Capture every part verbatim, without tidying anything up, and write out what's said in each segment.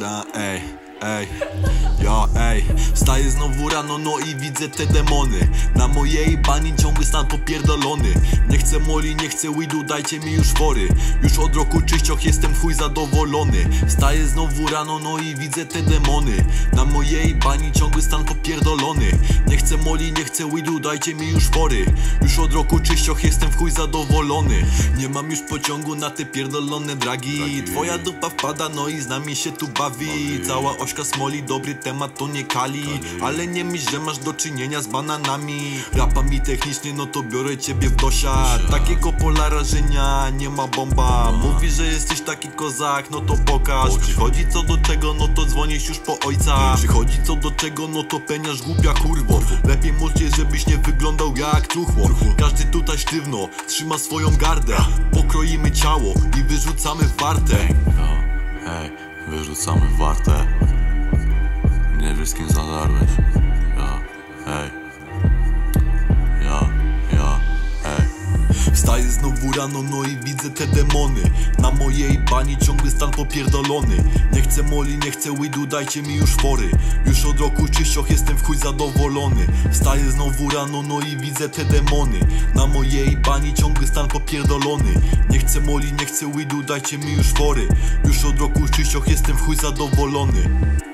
Da, ej, ej, ja, ej. Wstaję znowu rano, no i widzę te demony. Na mojej bani ciągły stan popierdolony. Nie chcę moli, nie chcę weedu, dajcie mi już fory. Już od roku czyścioch jestem w chuj zadowolony. Wstaję znowu rano, no i widzę te demony. Na mojej bani ciągły stan popierdolony. Nie chcę moli, nie chcę weedu, dajcie mi już fory. Już od roku czyścioch jestem w chuj zadowolony. Nie mam już pociągu na te pierdolone dragi. Twoja dupa wpada, no i z nami się tu bawi. Cała ośka smoli, dobry temat to nie kali. Ale nie myśl, że masz do czynienia z bananami. Rapa mi technicznie, no to biorę ciebie w dosiad. Takiego polara, że nie, nie ma bomba. Mówi, że jesteś taki kozak, no to pokaż. Przychodzi co do czego, no to dzwonisz już po ojca. Przychodzi co do czego, no to peniasz głupia kurwo. Lepiej mówcie, żebyś nie wyglądał jak truchło. Każdy tutaj sztywno trzyma swoją gardę. Pokroimy ciało i wyrzucamy w wartę. Ej, wyrzucamy w wartę. Nie wiesz z kim zadarłeś. Ja, ej. Ja, ja, ej. Wstaję znowu rano, no i widzę te demony. Na mojej bani ciągły stan popierdolony. Nie chcę moli, nie chcę weedu, dajcie mi już fory. Już od roku czyścioch jestem w chuj zadowolony. Wstaję znowu rano, no i widzę te demony. Na mojej bani ciągły stan popierdolony. Nie chcę moli, nie chcę weedu, dajcie mi już fory. Już od roku czyścioch jestem w chuj zadowolony.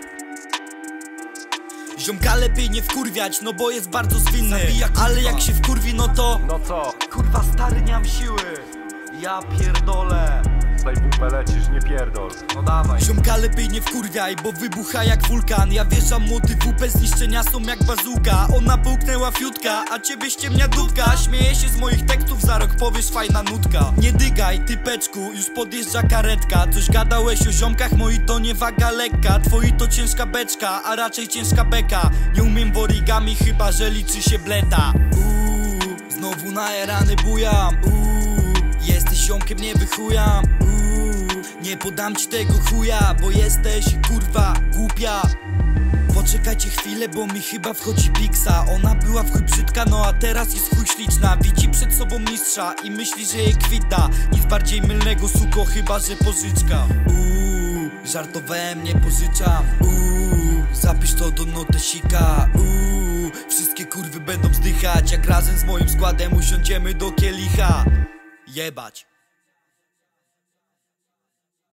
Ziomka lepiej nie wkurwiać, no bo jest bardzo zwinny. Ale jak się wkurwi, no to... No co? Kurwa stary, nie mam siły. Ja pierdolę. Daj bupę lecisz, nie pierdol. No dawaj. Ziomka lepiej nie wkurwiaj, bo wybucha jak wulkan. Ja wjeżdżam młody w upę, zniszczenia są jak bazuka. Ona połknęła fiutka, a ciebie ściemnia dudka. Śmieje się z moich tekstów, za rok powiesz fajna nutka. Nie dygaj, typeczku, już podjeżdża karetka. Coś gadałeś o ziomkach, moi to nie waga lekka. Twoi to ciężka beczka, a raczej ciężka beka. Nie umiem w origami, chyba że liczy się bleta. Uuu, znowu najarany bujam. Uuu, jesteś ziomkiem, nie wychujam. Uuu, nie podam ci tego chuja, bo jesteś kurwa głupia. Poczekajcie chwilę, bo mi chyba wchodzi piksa. Ona była w chuj brzydka, no a teraz jest chuj śliczna. Widzi przed sobą mistrza i myśli, że jej kwita. Nic bardziej mylnego, suko, chyba że pożyczka. Uuu, żartowałem, nie pożyczam. Uuu, zapisz to do notesika. Uuu, wszystkie kurwy będą zdychać, jak razem z moim składem usiądziemy do kielicha. Jebać.